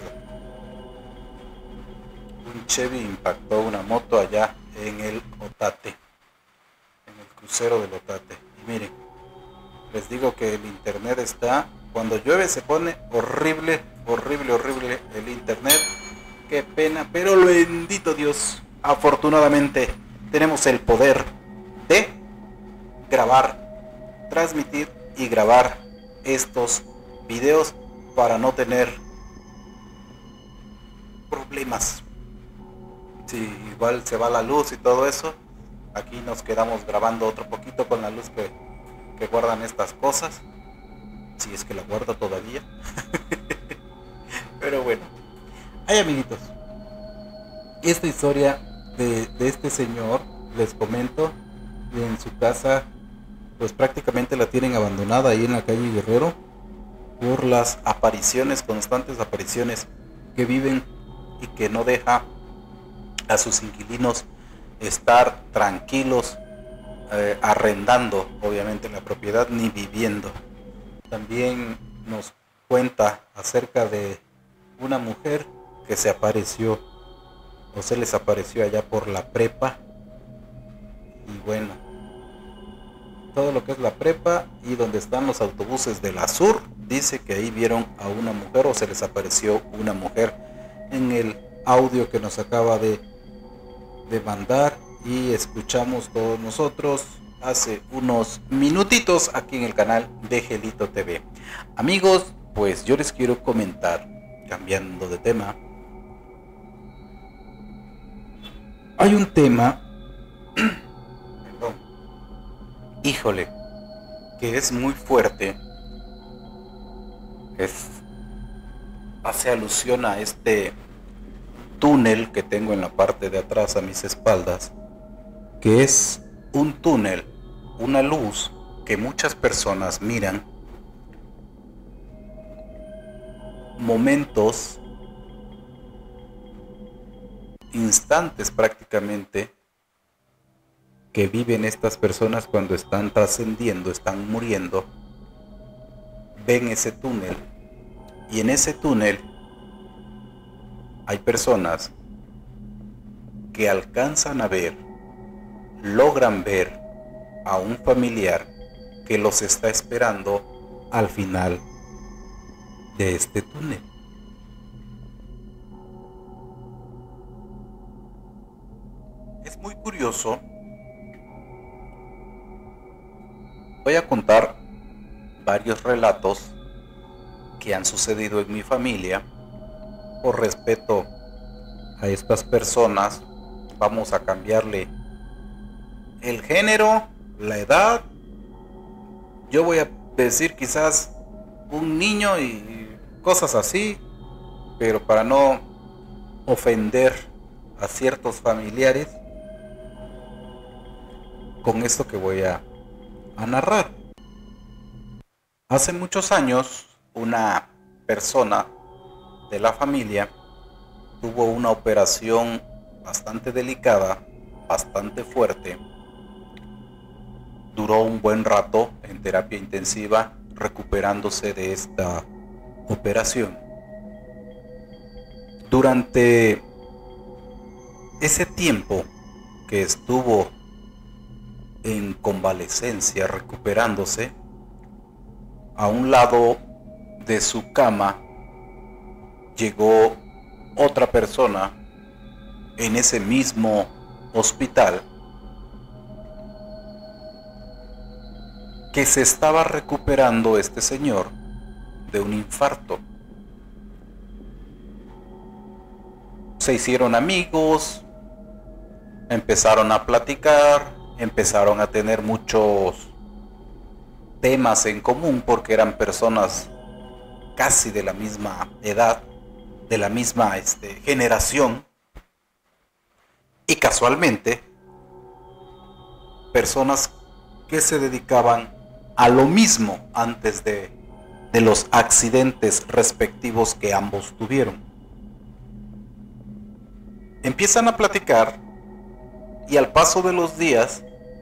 Un Chevy impactó a una moto allá en el Otate. En el crucero del Otate. Y miren, les digo que el internet está... Cuando llueve se pone horrible, horrible, horrible el internet. Qué pena, pero bendito Dios. Afortunadamente tenemos el poder de grabar, transmitir y grabar estos videos para no tener problemas. Si igual se va la luz y todo eso, aquí nos quedamos grabando otro poquito con la luz que guardan estas cosas, si es que la guarda todavía. Pero bueno, ay, amiguitos, esta historia de este señor, les comento, en su casa pues prácticamente la tienen abandonada ahí en la calle Guerrero por las apariciones, constantes apariciones que viven y que no deja a sus inquilinos estar tranquilos arrendando obviamente la propiedad ni viviendo. También nos cuenta acerca de una mujer que se apareció o se les apareció allá por la prepa, y bueno, todo lo que es la prepa y donde están los autobuses de la Sur, dice que ahí vieron a una mujer o se les apareció una mujer en el audio que nos acaba de mandar y escuchamos todos nosotros hace unos minutitos aquí en el canal de Gelito TV. Amigos, pues yo les quiero comentar, cambiando de tema, hay un tema, perdón, híjole, que es muy fuerte, hace alusión a este túnel que tengo en la parte de atrás a mis espaldas, que es un túnel, una luz que muchas personas miran momentos, instantes prácticamente, que viven estas personas cuando están trascendiendo, están muriendo, ven ese túnel y en ese túnel hay personas que alcanzan a ver, logran ver a un familiar que los está esperando al final de este túnel. Es muy curioso. Voy a contar varios relatos que han sucedido en mi familia. Por respeto a estas personas, vamos a cambiarle el género, la edad. Yo voy a decir quizás un niño y cosas así, pero para no ofender a ciertos familiares con esto que voy a narrar. Hace muchos años, una persona de la familia tuvo una operación bastante delicada, bastante fuerte. Duró un buen rato en terapia intensiva recuperándose de esta operación. Durante ese tiempo que estuvo en convalecencia recuperándose, a un lado de su cama llegó otra persona en ese mismo hospital que se estaba recuperando este señor de un infarto. Se hicieron amigos, empezaron a platicar, empezaron a tener muchos temas en común porque eran personas casi de la misma edad, de la misma generación, y casualmente personas que se dedicaban a lo mismo antes de los accidentes respectivos que ambos tuvieron. Empiezan a platicar y al paso de los días,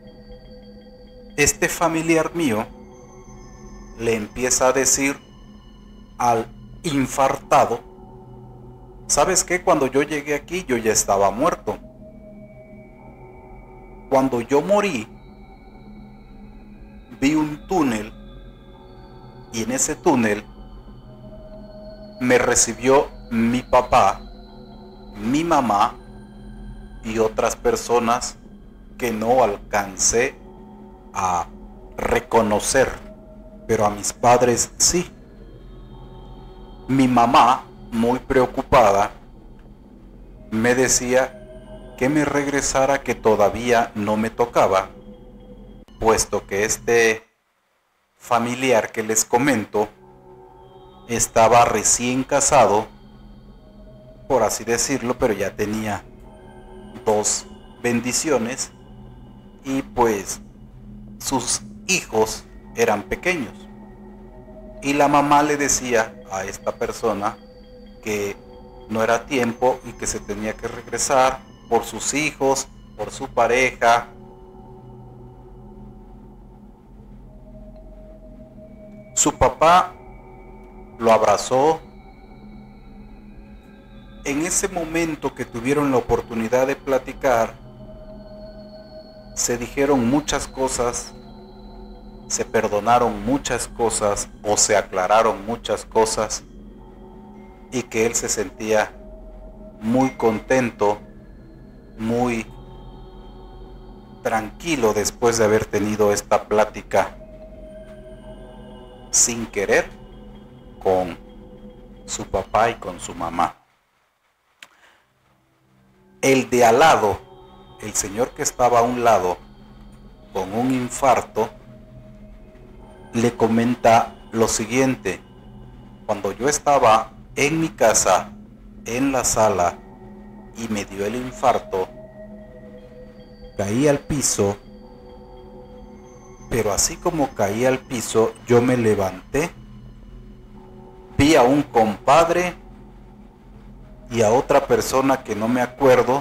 este familiar mío le empieza a decir al infartado: ¿sabes qué? Cuando yo llegué aquí yo ya estaba muerto. Cuando yo morí, vi un túnel y en ese túnel me recibió mi papá, mi mamá y otras personas que no alcancé a reconocer, pero a mis padres sí. Mi mamá, muy preocupada, me decía que me regresara, que todavía no me tocaba, puesto que este familiar que les comento estaba recién casado, por así decirlo, pero ya tenía 2 bendiciones y pues sus hijos eran pequeños. Y la mamá le decía a esta persona que no era tiempo y que se tenía que regresar por sus hijos, por su pareja. Su papá lo abrazó. En ese momento que tuvieron la oportunidad de platicar, se dijeron muchas cosas, se perdonaron muchas cosas o se aclararon muchas cosas, y que él se sentía muy contento, muy tranquilo después de haber tenido esta plática sin querer con su papá y con su mamá. El de al lado, el señor que estaba a un lado con un infarto, le comenta lo siguiente: cuando yo estaba en mi casa, en la sala, y me dio el infarto, caí al piso, pero así como caí al piso, yo me levanté, vi a un compadre y a otra persona que no me acuerdo,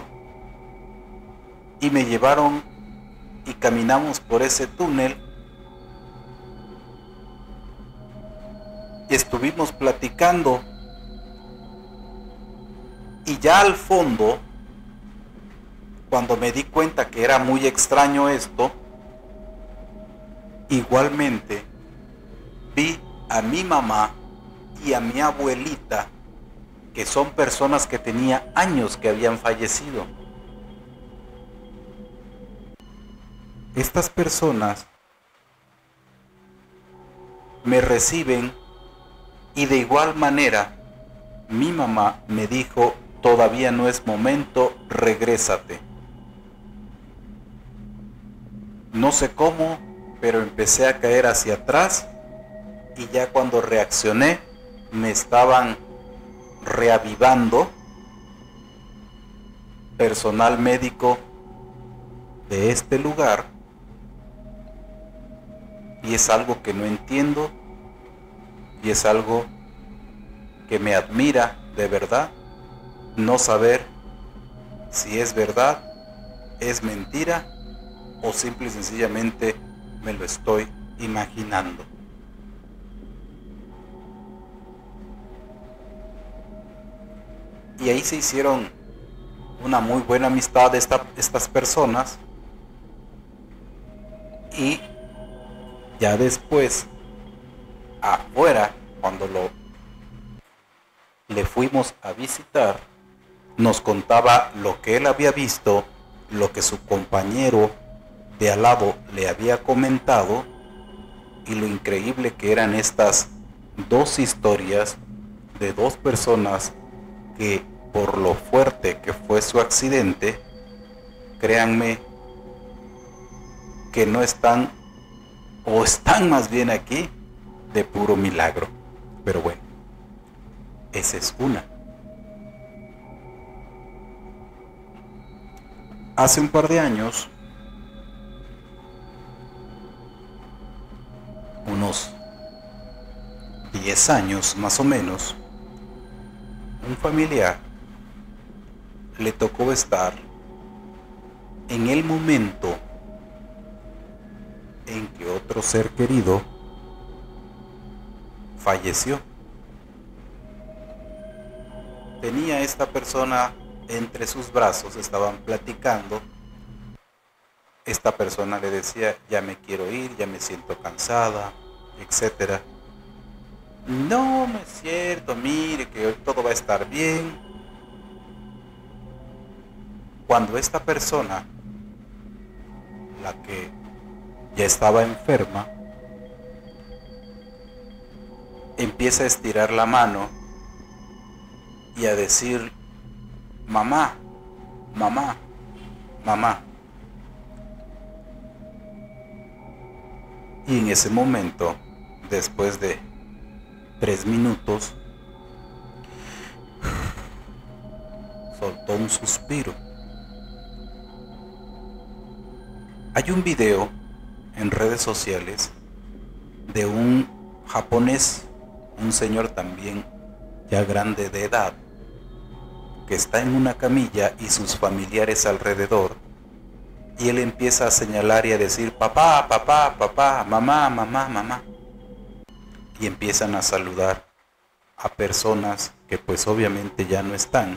y me llevaron y caminamos por ese túnel y estuvimos platicando, y ya al fondo, cuando me di cuenta que era muy extraño esto, igualmente vi a mi mamá y a mi abuelita, que son personas que tenía años que habían fallecido. Estas personas me reciben y de igual manera mi mamá me dijo: todavía no es momento, regrésate. No sé cómo, pero empecé a caer hacia atrás, y ya cuando reaccioné me estaban reavivando personal médico de este lugar, y es algo que no entiendo, y es algo que me admira de verdad, no saber si es verdad, es mentira, o simple y sencillamente me lo estoy imaginando. Y ahí se hicieron una muy buena amistad estas personas, y ya después, afuera, cuando le fuimos a visitar, nos contaba lo que él había visto, lo que su compañero de al lado le había comentado, y lo increíble que eran estas dos historias de dos personas que, por lo fuerte que fue su accidente, créanme que no están, o están más bien aquí, de puro milagro. Pero bueno, esa es una. Hace un par de años, unos 10 años más o menos, un familiar le tocó estar en el momento en que otro ser querido falleció. Tenía esta persona entre sus brazos, estaban platicando. Esta persona le decía: ya me quiero ir, ya me siento cansada, etcétera. No, no es cierto, mire que hoy todo va a estar bien. Cuando esta persona, la que ya estaba enferma, empieza a estirar la mano y a decir: mamá, mamá, mamá. Y en ese momento, después de 3 minutos, soltó un suspiro. Hay un video en redes sociales de un japonés, un señor también ya grande de edad, que está en una camilla y sus familiares alrededor, y él empieza a señalar y a decir: papá, papá, papá, mamá, mamá, mamá. Y empiezan a saludar a personas que pues obviamente ya no están.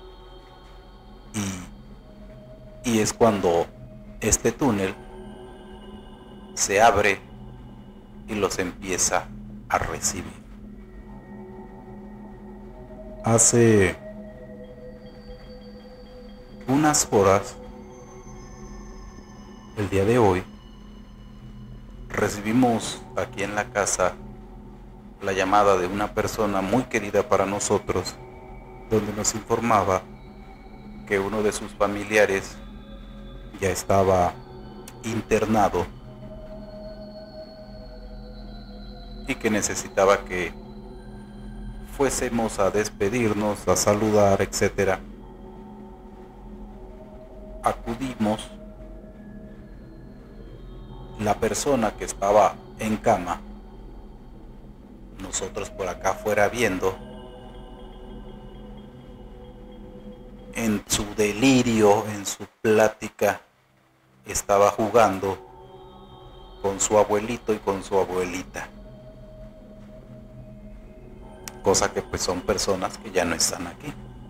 Y es cuando este túnel se abre y los empieza a recibir. Hace unas horas, el día de hoy, recibimos aquí en la casa la llamada de una persona muy querida para nosotros, donde nos informaba que uno de sus familiares ya estaba internado y que necesitaba que fuésemos a despedirnos, a saludar, etcétera. Acudimos. La persona que estaba en cama, nosotros por acá afuera viendo, en su delirio, en su plática, estaba jugando con su abuelito y con su abuelita. Cosa que pues son personas que ya no están aquí.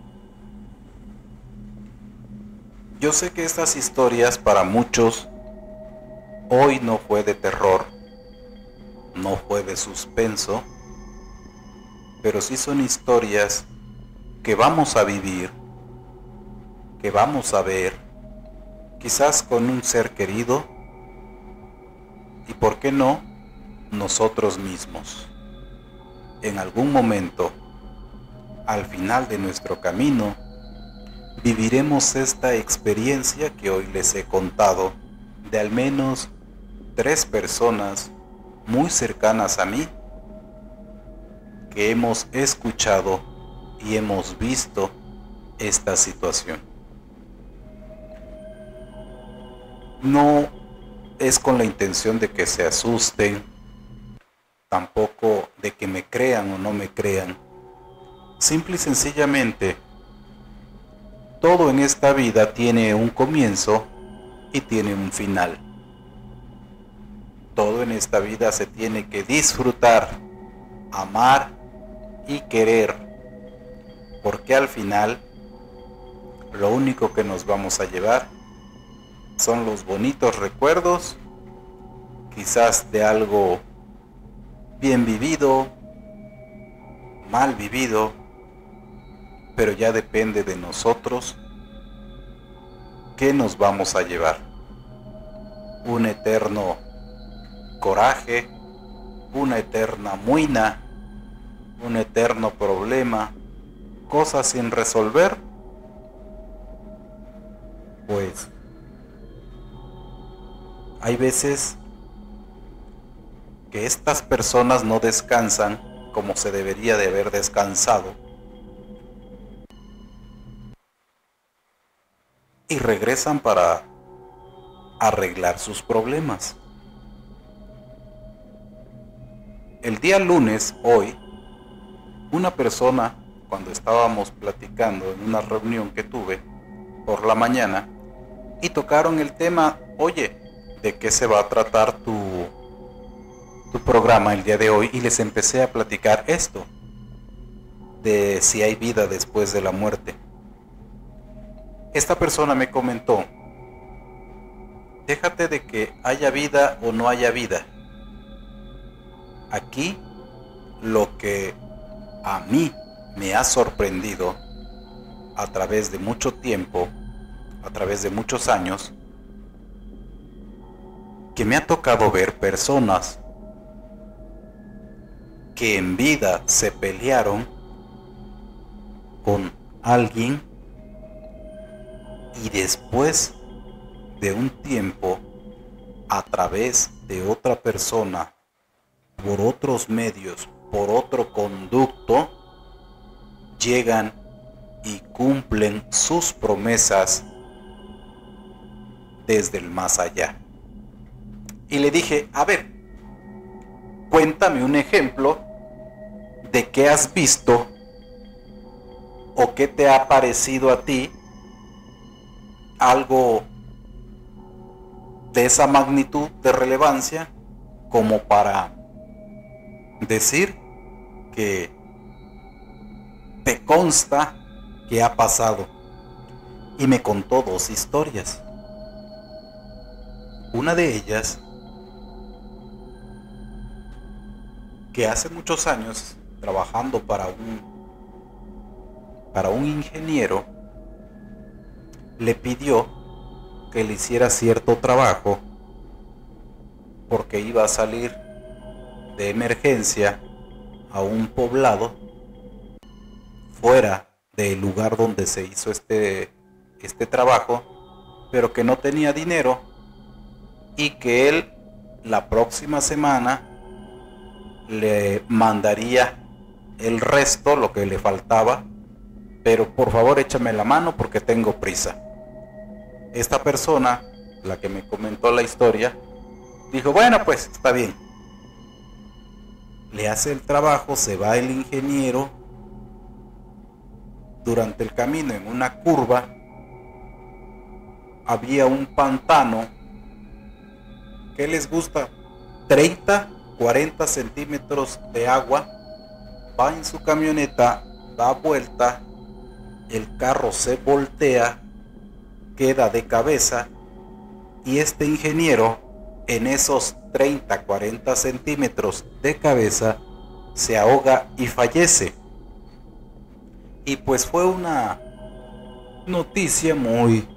Yo sé que estas historias para muchos hoy no fue de terror, no fue de suspenso, pero sí son historias que vamos a vivir, que vamos a ver, quizás con un ser querido, y por qué no, nosotros mismos. En algún momento, al final de nuestro camino, viviremos esta experiencia que hoy les he contado, de al menos 3 personas muy cercanas a mí, que hemos escuchado y hemos visto esta situación. No es con la intención de que se asusten, tampoco de que me crean o no me crean. Simple y sencillamente, todo en esta vida tiene un comienzo y tiene un final. Todo en esta vida se tiene que disfrutar, amar y querer, porque al final lo único que nos vamos a llevar son los bonitos recuerdos, quizás de algo bien vivido, mal vivido, pero ya depende de nosotros qué nos vamos a llevar. Un eterno coraje, una eterna muina, un eterno problema, cosas sin resolver, pues hay veces que estas personas no descansan como se debería de haber descansado y regresan para arreglar sus problemas. El día lunes, hoy, una persona, cuando estábamos platicando en una reunión que tuve por la mañana, y tocaron el tema, oye, ¿de qué se va a tratar tu programa el día de hoy? Y les empecé a platicar esto, de si hay vida después de la muerte. Esta persona me comentó, déjate de que haya vida o no haya vida. Aquí, lo que a mí me ha sorprendido a través de mucho tiempo, a través de muchos años, que me ha tocado ver personas que en vida se pelearon con alguien y después de un tiempo, a través de otra persona, por otros medios, por otro conducto, llegan y cumplen sus promesas desde el más allá. Y le dije, a ver, cuéntame un ejemplo de qué has visto o qué te ha parecido a ti algo de esa magnitud de relevancia como para decir que te consta que ha pasado. Y me contó dos historias. Una de ellas, que hace muchos años, trabajando para un ingeniero, le pidió que le hiciera cierto trabajo porque iba a salir de emergencia a un poblado fuera del lugar donde se hizo este trabajo, pero que no tenía dinero y que él la próxima semana le mandaría el resto, lo que le faltaba, pero por favor échame la mano porque tengo prisa. Esta persona, la que me comentó la historia, dijo, bueno, pues está bien. Le hace el trabajo, se va el ingeniero. Durante el camino, en una curva, había un pantano que les gusta, 30, 40 centímetros de agua. Va en su camioneta, da vuelta, el carro se voltea, queda de cabeza y este ingeniero en esos 30, 40 centímetros de cabeza se ahoga y fallece. Y pues fue una noticia muy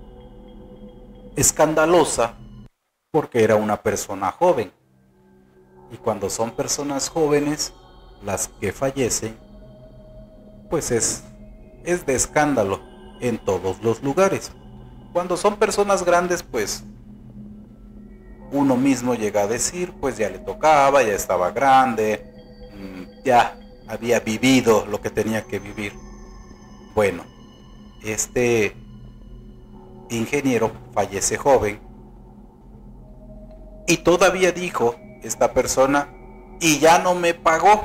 escandalosa porque era una persona joven. Y cuando son personas jóvenes las que fallecen, pues es de escándalo en todos los lugares. Cuando son personas grandes, pues uno mismo llega a decir, pues ya le tocaba, ya estaba grande, ya había vivido lo que tenía que vivir. Bueno, este ingeniero fallece joven y todavía dijo esta persona, y ya no me pagó,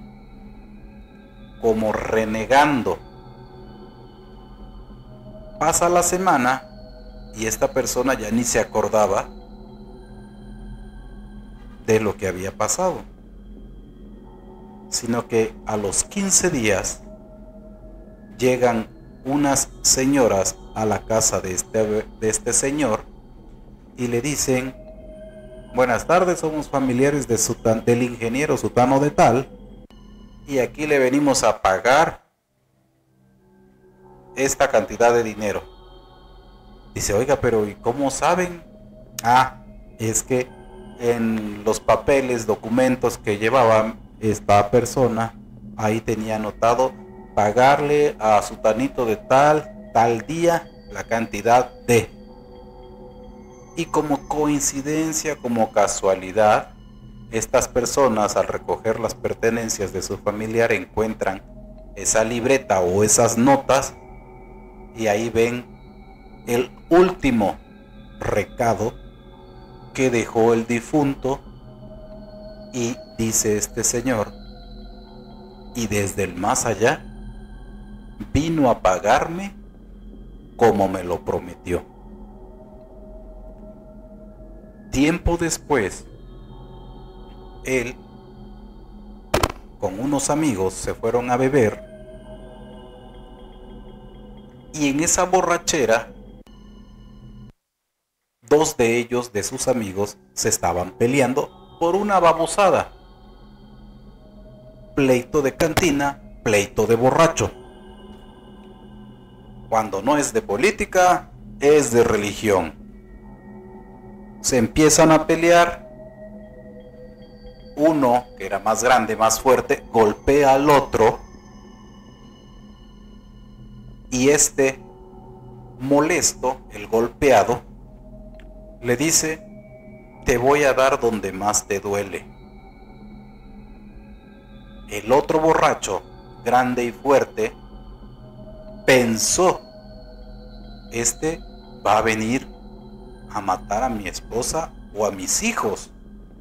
como renegando. Pasa la semana y esta persona ya ni se acordaba de lo que había pasado, sino que a los 15 días llegan unas señoras a la casa de este señor y le dicen, buenas tardes, somos familiares del ingeniero sutano de tal y aquí le venimos a pagar esta cantidad de dinero. Dice, oiga, pero ¿y cómo saben? Ah, es que en los papeles, documentos que llevaba esta persona, ahí tenía anotado pagarle a sutanito de tal día la cantidad de. Y como coincidencia, como casualidad, estas personas al recoger las pertenencias de su familiar encuentran esa libreta o esas notas y ahí ven el último recado que dejó el difunto y dice este señor: y desde el más allá vino a pagarme como me lo prometió. Tiempo después, él con unos amigos se fueron a beber y en esa borrachera dos de ellos, de sus amigos, se estaban peleando por una babosada. Pleito de cantina, pleito de borracho. Cuando no es de política, es de religión. Se empiezan a pelear. Uno, que era más grande, más fuerte, golpea al otro. Y este, molesto, el golpeado, le dice: te voy a dar donde más te duele. El otro borracho, grande y fuerte, pensó: este va a venir a matar a mi esposa o a mis hijos.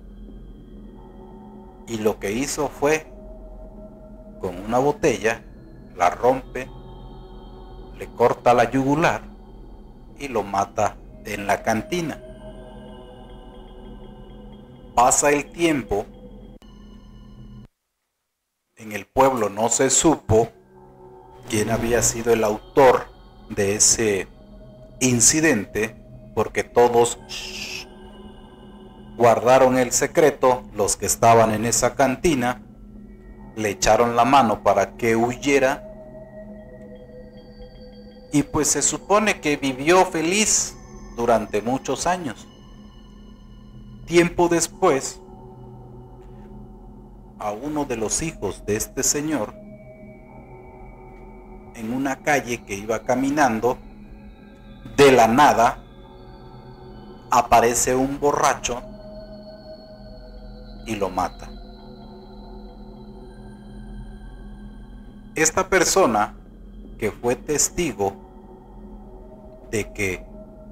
Y lo que hizo fue, con una botella, la rompe, le corta la yugular y lo mata en la cantina. Pasa el tiempo, en el pueblo no se supo quién había sido el autor de ese incidente, porque todos guardaron el secreto. Los que estaban en esa cantina le echaron la mano para que huyera y pues se supone que vivió feliz durante muchos años. Tiempo después, a uno de los hijos de este señor, en una calle que iba caminando, de la nada aparece un borracho y lo mata. Esta persona, que fue testigo de que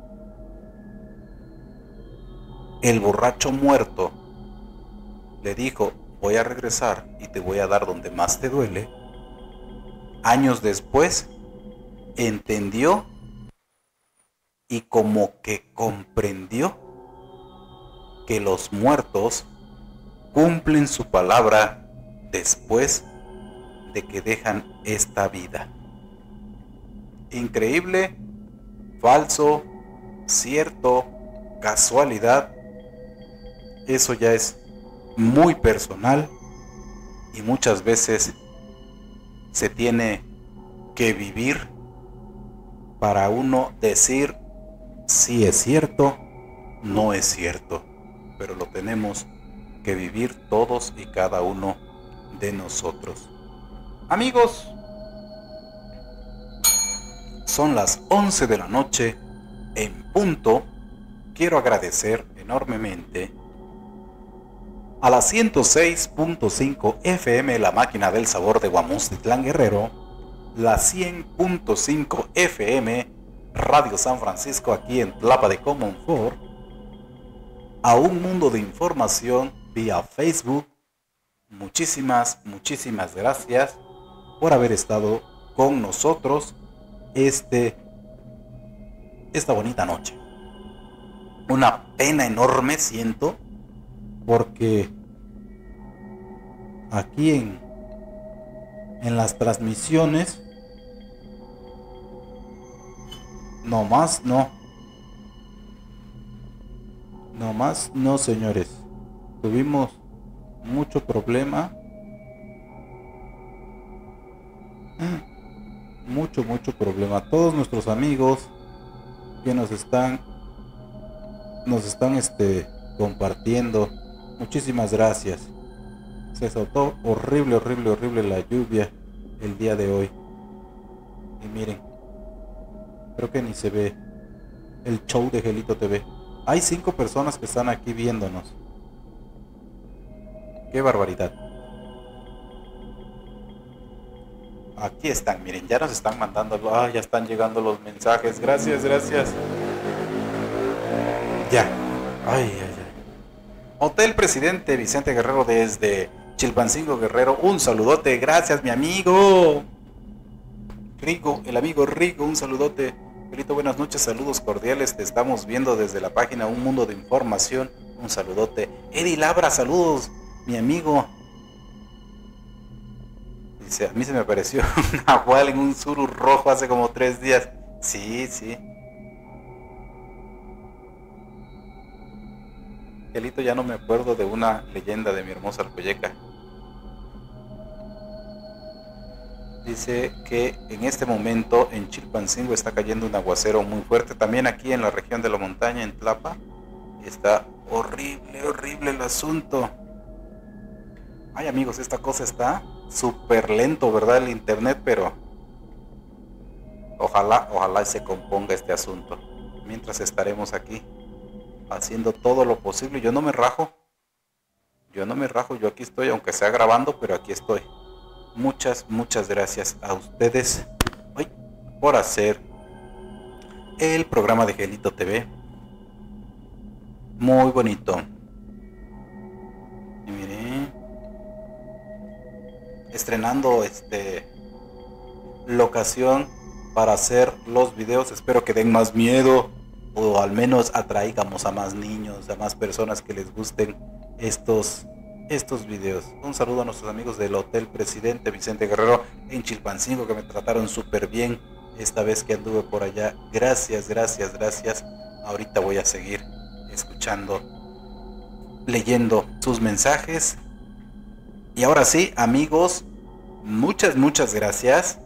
el borracho muerto le dijo: voy a regresar y te voy a dar donde más te duele, años después entendió y como que comprendió que los muertos cumplen su palabra después de que dejan esta vida. Increíble, falso, cierto, casualidad, eso ya es muy personal y muchas veces se tiene que vivir para uno decir si es cierto, no es cierto, pero lo tenemos que vivir todos y cada uno de nosotros. Amigos, son las 11 de la noche en punto. Quiero agradecer enormemente a la 106.5 FM, la máquina del sabor de Guamustitlán Guerrero, la 100.5 FM, Radio San Francisco aquí en Tlapa de Comonfort, a un mundo de información vía Facebook. Muchísimas gracias por haber estado con nosotros esta bonita noche. Una pena enorme siento, porque aquí en las transmisiones nomás no, señores, tuvimos mucho problema, mucho problema. Todos nuestros amigos que nos están compartiendo. Muchísimas gracias. Se soltó horrible la lluvia el día de hoy. Y miren, creo que ni se ve el show de Gelito TV. Hay 5 personas que están aquí viéndonos. Qué barbaridad. Aquí están, miren, ya nos están mandando, ya están llegando los mensajes. Gracias. Ya. Ay. Hotel Presidente Vicente Guerrero desde Chilpancingo, Guerrero. Un saludote, gracias mi amigo Rico, el amigo Rico, un saludote. Felito, buenas noches, saludos cordiales. Te estamos viendo desde la página Un Mundo de Información. Un saludote. Eddie Labra, saludos, mi amigo. Dice, a mí se me apareció un nahual en un suru rojo hace como 3 días. Sí. Gelito, ya no me acuerdo de una leyenda de mi hermosa Alcoyeca. Dice que en este momento en Chilpancingo está cayendo un aguacero muy fuerte. También aquí en la región de la montaña, en Tlapa, está horrible el asunto. Ay amigos, esta cosa está súper lento, ¿verdad? El internet, pero ojalá se componga este asunto. Mientras estaremos aquí haciendo todo lo posible. Yo no me rajo, yo aquí estoy, aunque sea grabando, pero aquí estoy. Muchas gracias a ustedes por hacer el programa de Gelito TV muy bonito. Y miren, estrenando locación para hacer los videos. Espero que den más miedo, o al menos atraigamos a más niños, a más personas que les gusten estos videos. Un saludo a nuestros amigos del Hotel Presidente Vicente Guerrero en Chilpancingo, que me trataron súper bien esta vez que anduve por allá. Gracias. Ahorita voy a seguir escuchando, leyendo sus mensajes. Y ahora sí, amigos, muchas gracias.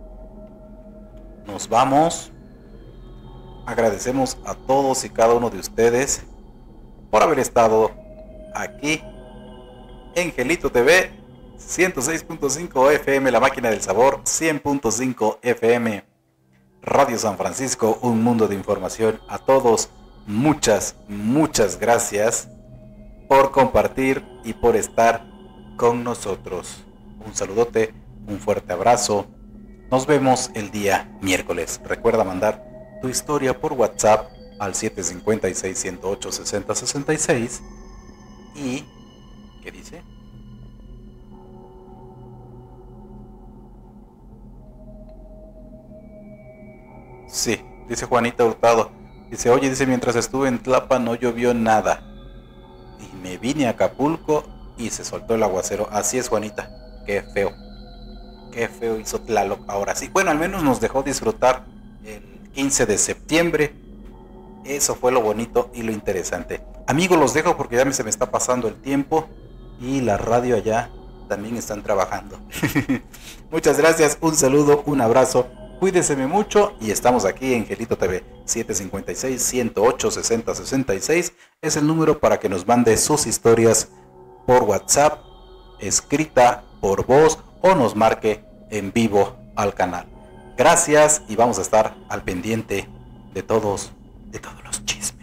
Nos vamos. Agradecemos a todos y cada uno de ustedes por haber estado aquí en Gelito TV, 106.5 FM, La Máquina del Sabor, 100.5 FM, Radio San Francisco, Un Mundo de Información. A todos, muchas gracias por compartir y por estar con nosotros. Un saludote, un fuerte abrazo. Nos vemos el día miércoles. Recuerda mandar tu historia por WhatsApp al 756-108-6066. Y ¿qué dice? Sí, dice Juanita Hurtado. Dice, oye, mientras estuve en Tlapa no llovió nada. Y me vine a Acapulco y se soltó el aguacero. Así es, Juanita. Qué feo hizo Tlaloc ahora sí. Bueno, al menos nos dejó disfrutar el 15 de septiembre. Eso fue lo bonito y lo interesante. Amigos, los dejo porque ya se me está pasando el tiempo y la radio allá también están trabajando. Muchas gracias, un saludo, un abrazo, cuídense mucho y estamos aquí en Gelito TV. 756-108-6066 es el número para que nos mande sus historias por WhatsApp, escrita por voz o nos marque en vivo al canal. Gracias y vamos a estar al pendiente de todos los chismes.